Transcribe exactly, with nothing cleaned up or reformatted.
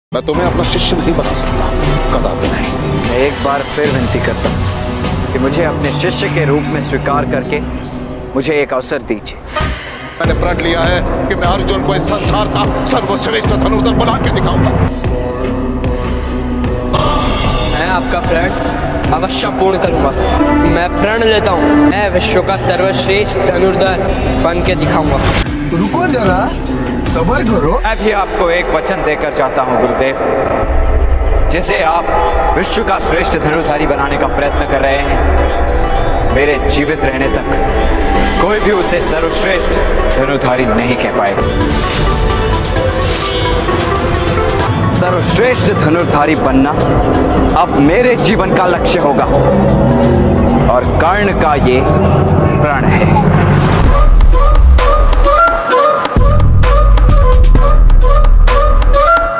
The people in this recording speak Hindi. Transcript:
मैं तुम्हें अपना शिष्य नहीं बना सकता, कदापि नहीं। मैं एक बार फिर विनती करता हूँ कि मुझे अपने शिष्य के रूप में स्वीकार करके मुझे एक अवसर दीजिए। मैंने प्रण लिया है कि मैं अर्जुन को इस संसार का सर्वश्रेष्ठ धनुर्धर बना के दिखाऊंगा। मैं आपका प्रण अवश्य पूर्ण करूंगा। मैं प्रण लेता हूँ, मैं विश्व का सर्वश्रेष्ठ धनुर्धर बन के दिखाऊंगा। रुको जरा, सब्र करो। मैं भी आपको एक वचन देकर जाता हूँ गुरुदेव, जिसे आप विश्व का श्रेष्ठ धनुर्धारी बनाने का प्रयत्न कर रहे हैं। मेरे जीवित रहने तक कोई भी उसे सर्वश्रेष्ठ धनुर्धारी नहीं कह पाएगा। सर्वश्रेष्ठ धनुर्धारी बनना अब मेरे जीवन का लक्ष्य होगा और कर्ण का ये प्रण है।